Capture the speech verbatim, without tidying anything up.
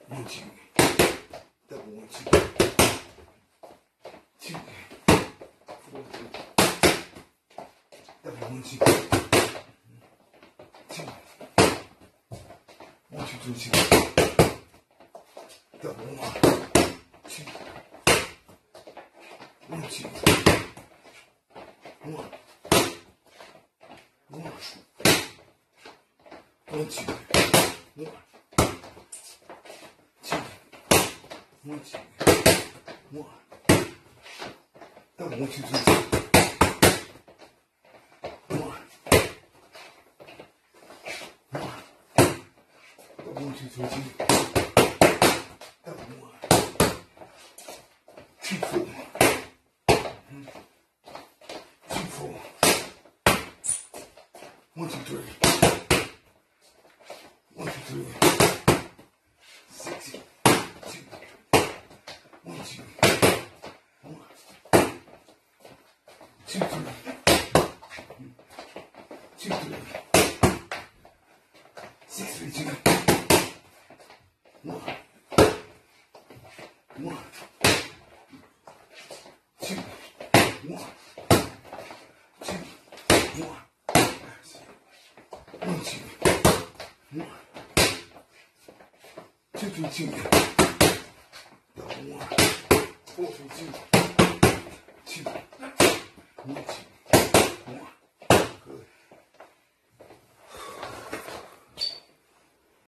one, two, double one, two, two, four, two, double one, two, two, one, two, three, two, double one, two, one, two, one, one, one, two, one. One, two, one, double one, two, three, two, one, one, double one, two, three, two, double one, two, four, two, four, one, two, three, one, two, three, six, two. One, two, one, two, three, two, three, six, three, two, one, one, two, one, two, one, one, two, one, two, three, two. Double one, four, three, two, two, one, two.